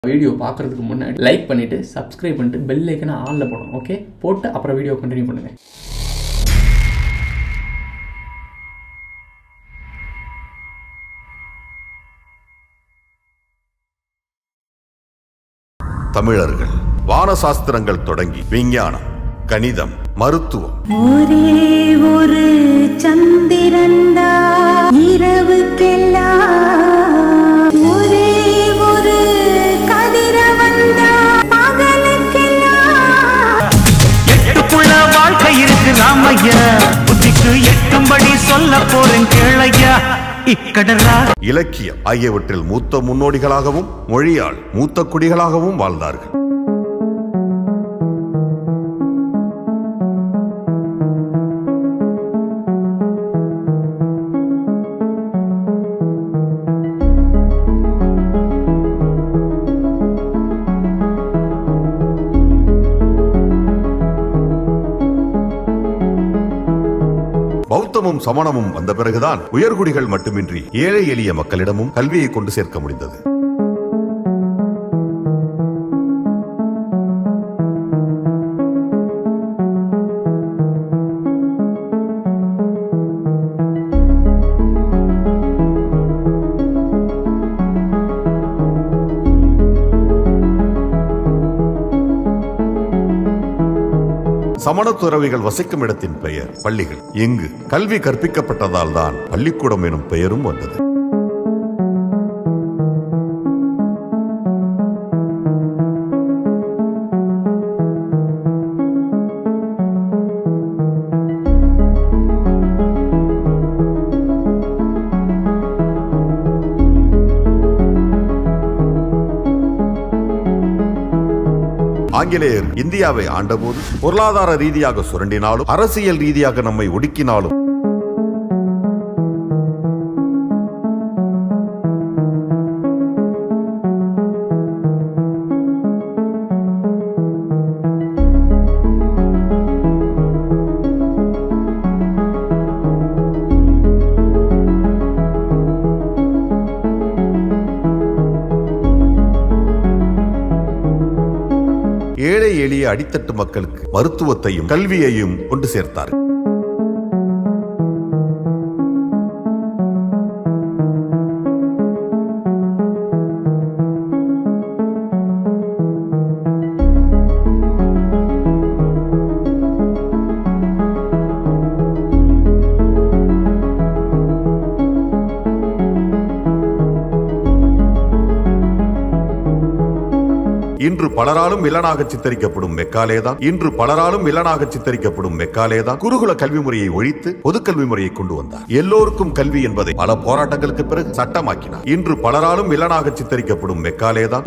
Video பார்க்குறதுக்கு முன்னாடி like பண்ணிவிட்டு சப்ஸ்கிரைப் பண்ணிட்டு பெல் ஐக்கனை ஆனில் போடணும். ஓகே, போட்டு அப்புறம் வீடியோ கண்டினியூ பண்ணுங்கள். தமிழர்கள் வானசாஸ்திரங்கள் தொடங்கி விஞ்ஞானம், கணிதம், மருத்துவம், ஒரே ஒரு சந்திரந்தா இரவுக்கெல்லாம், ஒரே ஒரு கதிரவந்தா பகலுக்கெல்லாம். எட்டுக்குள்ள வாழ்க்கை இருக்கு ராமையா, புத்திக்கு எட்டும்படி சொல்ல போறேன் கேளையா. இக்கடலா இலக்கியம் ஆகியவற்றில் மூத்த முன்னோடிகளாகவும் மொழியால் மூத்த குடிகளாகவும் வாழ்ந்தார்கள். பௌத்தமும் சமணமும் வந்த பிறகுதான் உயர்குடிகள் மட்டுமின்றி ஏழை எளிய மக்களிடமும் கல்வியை கொண்டு சேர்க்க முடிந்தது. சமண துறவிகள் வசிக்கும் இடத்தின் பெயர் பள்ளிகள். இங்கு கல்வி கற்பிக்கப்பட்டதால் தான் பள்ளிக்கூடம் எனும் பெயரும் வந்தது. ஆங்கிலேயர் இந்தியாவை ஆண்டபோது பொருளாதார ரீதியாக சுரண்டினாலும் அரசியல் ரீதியாக நம்மை ஒடுக்கினாலும் ஏழை எளிய அடித்தட்டு மக்களுக்கு மருத்துவத்தையும் கல்வியையும் கொண்டு சேர்த்தார். இன்று பலராலும் வில்லனாக சித்தரிக்கப்படும் மெக்காலேதான் குருகுல கல்வி முறையை ஒழித்து பொது கல்வி முறையை கொண்டு வந்தார். எல்லோருக்கும் கல்வி என்பதை பல போராட்டங்களுக்கு பிறகு சட்டமாக்கினார். இன்று பலராலும் வில்லனாக சித்தரிக்கப்படும் மெக்காலேதான்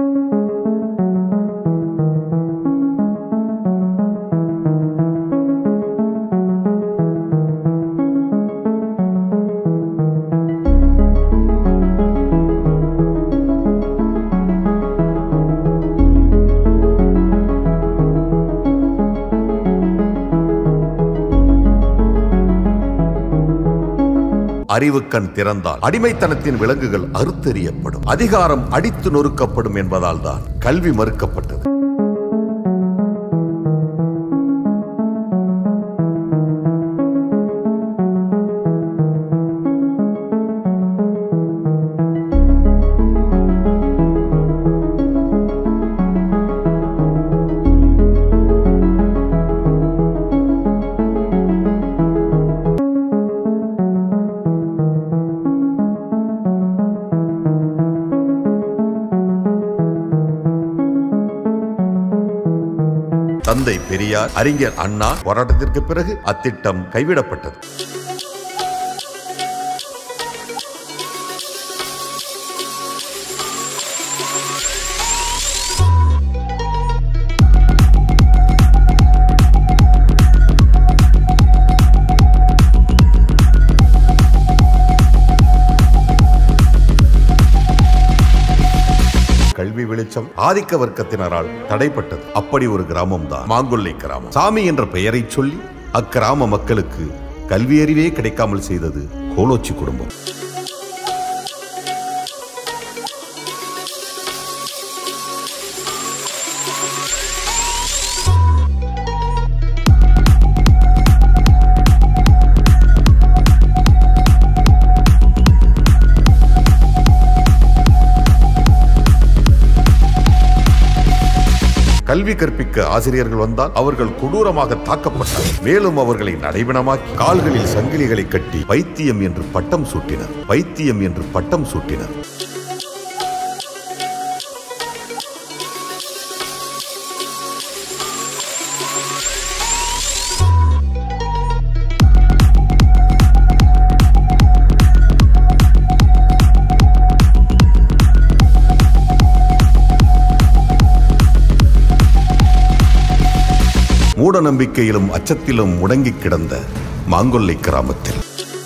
அறிவு கண் திறந்தால் அடிமைத்தனத்தின் விலங்குகள் அறுத்தெறியப்படும், அதிகாரம் அடித்து நொறுக்கப்படும் என்பதால் தான் கல்வி மறுக்கப்பட்டது. தந்தை பெரியார், அறிஞர் அண்ணா போராட்டத்திற்கு பிறகு அத்திட்டம் கைவிடப்பட்டது. கல்வி வெளிச்சம் ஆதிக்க வர்க்கத்தினரால் தடைப்பட்டது. அப்படி ஒரு கிராமம் தான் மாங்கொல்லை கிராமம். சாமி என்ற பெயரை சொல்லி அக்கிராம மக்களுக்கு கல்வி அறிவே கிடைக்காமல் செய்தது கோலோச்சி குடும்பம். கல்வி கற்பிக்க ஆசிரியர்கள் வந்தால் அவர்கள் கொடூரமாக தாக்கப்பட்டனர். மேலும் அவர்களை நடைபெணமாக்கி கால்களில் சங்கிலிகளை கட்டி பைத்தியம் என்று பட்டம் சூட்டினர். பைத்தியம் என்று பட்டம் சூட்டினர். மூட நம்பிக்கையிலும் அச்சத்திலும் முடங்கி கிடந்த மாங்கொல்லை கிராமத்தில்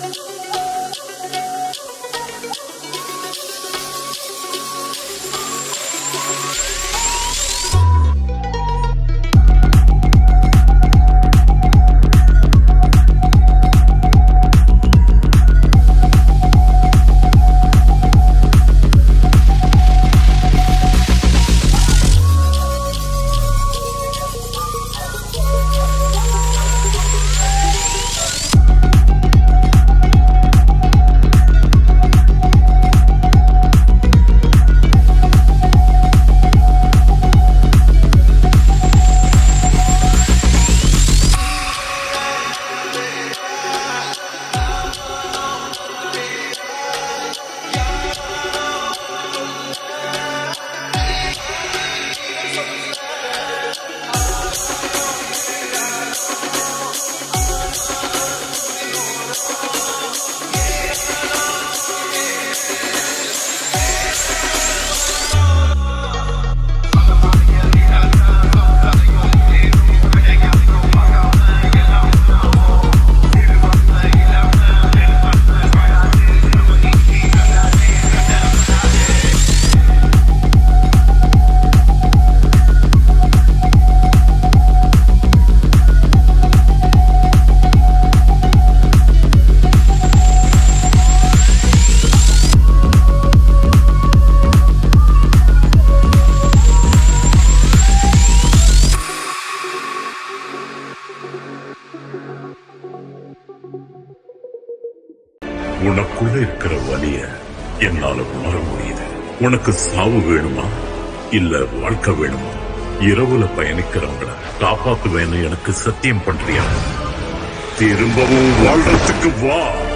உனக்குள்ள இருக்கிற வலிய என்னால உணர முடியுது. உனக்கு சாவு வேணுமா இல்ல வாழ்க்கை வேணுமா? இரவுல பயணிக்கிறவங்கள காப்பாத்துவேன்னு எனக்கு சத்தியம் பண்றியா? திரும்பவும் வாழ்றதுக்கு வா.